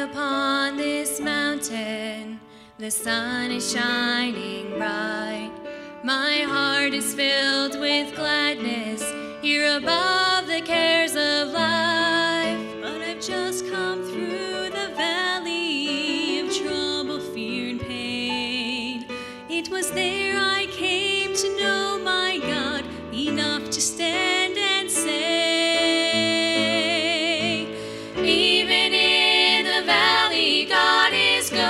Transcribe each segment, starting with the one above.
upon this mountain, the sun is shining bright. My heart is filled with gladness here above the cares of life. But I've just come through the valley of trouble, fear, and pain. It was there I came to know my God enough to stand and say, even in the valley, God is good.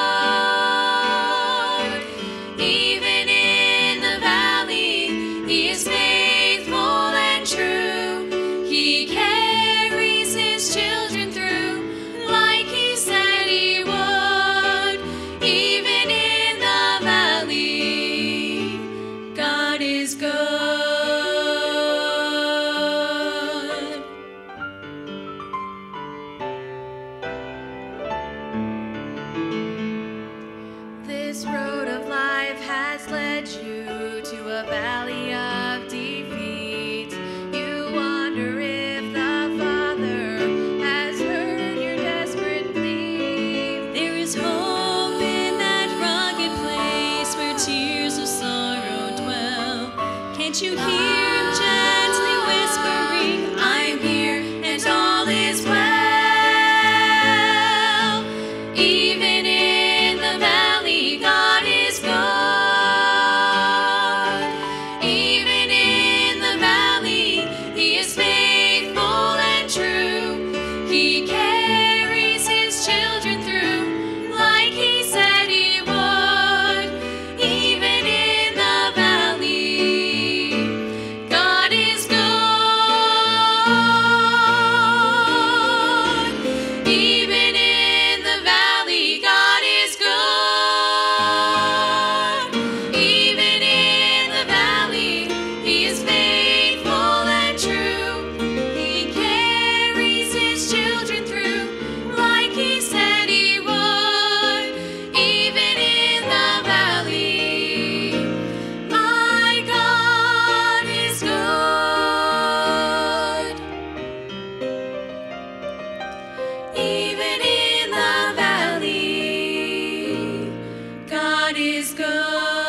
Even in the valley, He is faithful and true. He carries His children through like He said He would. Even in the valley, God is good. This road of life has led you to a valley of defeat. You wonder if the Father has heard your desperate plea. There is hope in that rugged place where tears of sorrow dwell. Can't you hear Him gently whispering, I'm here and all is well. Even in the valley, God is good. Even in the valley, He is faithful and true. He carries His children through like He said He would. Even in the valley, God is good. Even in the valley, God is good. Even in the valley, He is faithful and true. He carries His children through like He said He would. Even in the valley, my God is good. Even in the valley, God is good.